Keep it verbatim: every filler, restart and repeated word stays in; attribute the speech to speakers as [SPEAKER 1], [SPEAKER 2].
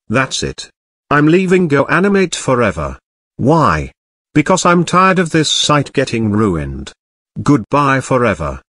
[SPEAKER 1] That's it. I'm leaving Go Animate forever. Why? Because I'm tired of this site getting ruined. Goodbye forever.